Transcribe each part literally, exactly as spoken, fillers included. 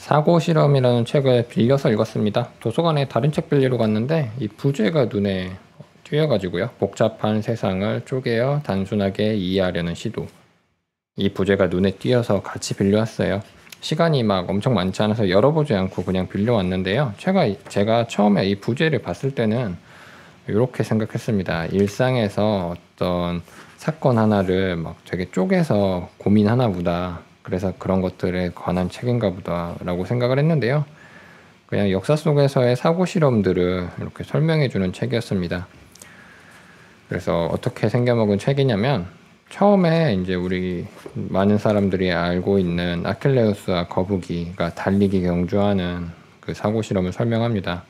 사고 실험이라는 책을 빌려서 읽었습니다. 도서관에 다른 책 빌리러 갔는데 이 부제가 눈에 띄어가지고요. 복잡한 세상을 쪼개어 단순하게 이해하려는 시도. 이 부제가 눈에 띄어서 같이 빌려왔어요. 시간이 막 엄청 많지 않아서 열어보지 않고 그냥 빌려왔는데요. 제가, 제가 처음에 이 부제를 봤을 때는 이렇게 생각했습니다. 일상에서 어떤 사건 하나를 막 되게 쪼개서 고민하나 보다. 그래서 그런 것들에 관한 책인가 보다 라고 생각을 했는데요. 그냥 역사 속에서의 사고 실험들을 이렇게 설명해 주는 책이었습니다. 그래서 어떻게 생겨먹은 책이냐면 처음에 이제 우리 많은 사람들이 알고 있는 아킬레우스와 거북이가 달리기 경주하는 그 사고 실험을 설명합니다.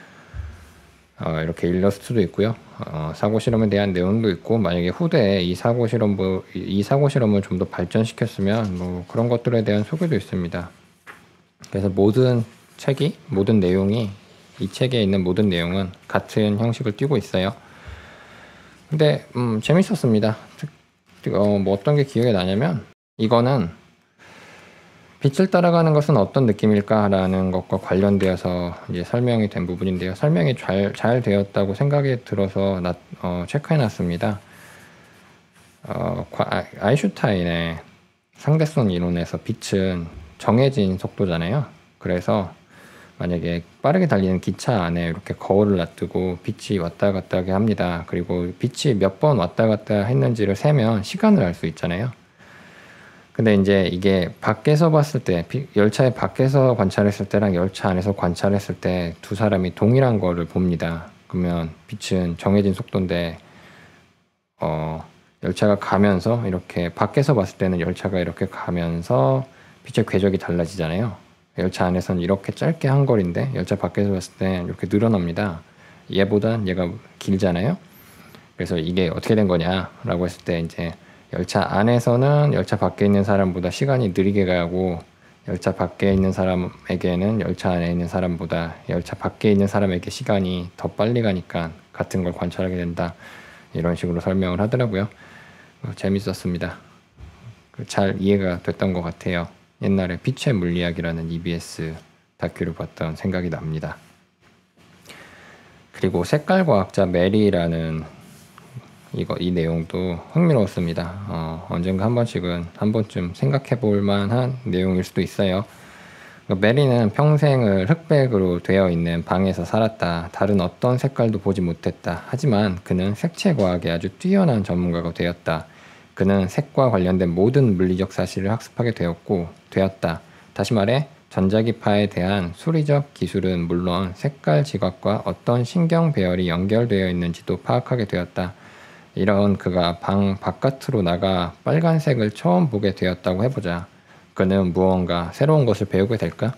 어, 이렇게 일러스트도 있고요. 어, 사고 실험에 대한 내용도 있고, 만약에 후대에 이 사고 실험 이 사고 실험을 좀 더 발전시켰으면 뭐 그런 것들에 대한 소개도 있습니다. 그래서 모든 책이 모든 내용이 이 책에 있는 모든 내용은 같은 형식을 띠고 있어요. 근데 음, 재밌었습니다. 어, 뭐 어떤 게 기억에 나냐면 이거는 빛을 따라가는 것은 어떤 느낌일까라는 것과 관련되어서 이제 설명이 된 부분인데요. 설명이 잘, 잘 되었다고 생각이 들어서 나, 어, 체크해놨습니다. 어, 아인슈타인의 상대성 이론에서 빛은 정해진 속도잖아요. 그래서 만약에 빠르게 달리는 기차 안에 이렇게 거울을 놔두고 빛이 왔다 갔다 하게 합니다. 그리고 빛이 몇 번 왔다 갔다 했는지를 세면 시간을 알 수 있잖아요. 근데 이제 이게 밖에서 봤을 때, 열차의 밖에서 관찰했을 때랑 열차 안에서 관찰했을 때 두 사람이 동일한 거를 봅니다. 그러면 빛은 정해진 속도인데, 어, 열차가 가면서 이렇게 밖에서 봤을 때는 열차가 이렇게 가면서 빛의 궤적이 달라지잖아요. 열차 안에서는 이렇게 짧게 한 거리인데 열차 밖에서 봤을 때 이렇게 늘어납니다. 얘보단 얘가 길잖아요. 그래서 이게 어떻게 된 거냐라고 했을 때 이제 열차 안에서는 열차 밖에 있는 사람보다 시간이 느리게 가고 열차 밖에 있는 사람에게는 열차 안에 있는 사람보다 열차 밖에 있는 사람에게 시간이 더 빨리 가니까 같은 걸 관찰하게 된다. 이런 식으로 설명을 하더라고요. 재밌었습니다. 잘 이해가 됐던 것 같아요. 옛날에 빛의 물리학이라는 이비에스 다큐를 봤던 생각이 납니다. 그리고 색깔과학자 메리라는 이거 이 내용도 흥미로웠습니다. 어, 언젠가 한 번씩은 한 번쯤 생각해 볼 만한 내용일 수도 있어요. 메리는 평생을 흑백으로 되어 있는 방에서 살았다. 다른 어떤 색깔도 보지 못했다. 하지만 그는 색채 과학에 아주 뛰어난 전문가가 되었다. 그는 색과 관련된 모든 물리적 사실을 학습하게 되었고 되었다. 다시 말해 전자기파에 대한 수리적 기술은 물론 색깔 지각과 어떤 신경 배열이 연결되어 있는지도 파악하게 되었다. 이런 그가 방 바깥으로 나가 빨간색을 처음 보게 되었다고 해보자. 그는 무언가 새로운 것을 배우게 될까?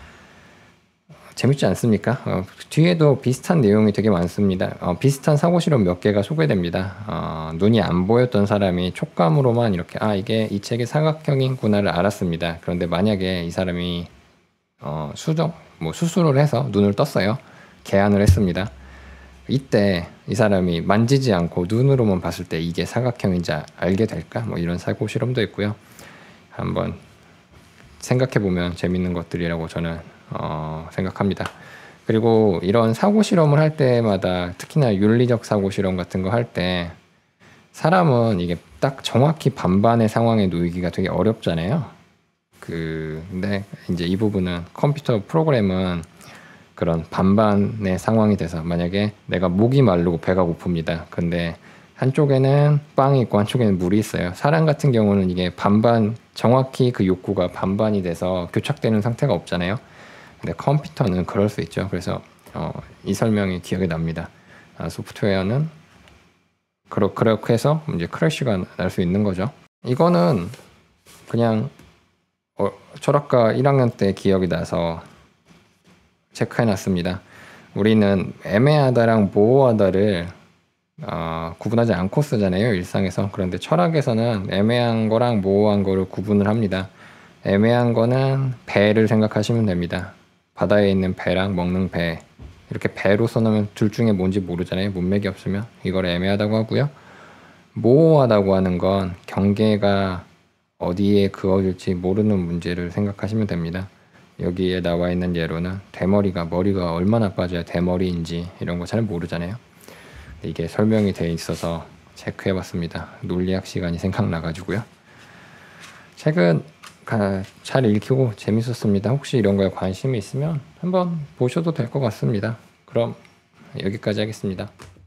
재밌지 않습니까? 어, 뒤에도 비슷한 내용이 되게 많습니다. 어, 비슷한 사고실험 몇 개가 소개됩니다. 어, 눈이 안 보였던 사람이 촉감으로만 이렇게 아 이게 이 책이 사각형이구나를 알았습니다. 그런데 만약에 이 사람이 어, 수정, 뭐 수술을 해서 눈을 떴어요. 개안을 했습니다. 이때 이 사람이 만지지 않고 눈으로만 봤을 때 이게 사각형인지 알게 될까? 뭐 이런 사고 실험도 있고요. 한번 생각해보면 재밌는 것들이라고 저는 어, 생각합니다. 그리고 이런 사고 실험을 할 때마다 특히나 윤리적 사고 실험 같은 거 할 때 사람은 이게 딱 정확히 반반의 상황에 놓이기가 되게 어렵잖아요. 그 근데 이제 이 부분은 컴퓨터 프로그램은 그런 반반의 상황이 돼서 만약에 내가 목이 마르고 배가 고픕니다. 근데 한쪽에는 빵이 있고 한쪽에는 물이 있어요. 사람 같은 경우는 이게 반반 정확히 그 욕구가 반반이 돼서 교착되는 상태가 없잖아요. 근데 컴퓨터는 그럴 수 있죠. 그래서 어, 이 설명이 기억에 납니다. 아, 소프트웨어는 그러, 그렇게 해서 이제 크래시가 날 수 있는 거죠. 이거는 그냥 어, 철학과 일 학년 때 기억이 나서 체크해놨습니다. 우리는 애매하다랑 모호하다를 어, 구분하지 않고 쓰잖아요. 일상에서. 그런데 철학에서는 애매한 거랑 모호한 거를 구분을 합니다. 애매한 거는 배를 생각하시면 됩니다. 바다에 있는 배랑 먹는 배 이렇게 배로 써놓으면 둘 중에 뭔지 모르잖아요. 문맥이 없으면 이걸 애매하다고 하고요. 모호하다고 하는 건 경계가 어디에 그어질지 모르는 문제를 생각하시면 됩니다. 여기에 나와 있는 예로는 대머리가 머리가 얼마나 빠져야 대머리인지 이런 거 잘 모르잖아요. 이게 설명이 돼 있어서 체크해 봤습니다. 논리학 시간이 생각나 가지고요. 책은 잘 읽히고 재밌었습니다. 혹시 이런 거에 관심이 있으면 한번 보셔도 될 것 같습니다. 그럼 여기까지 하겠습니다.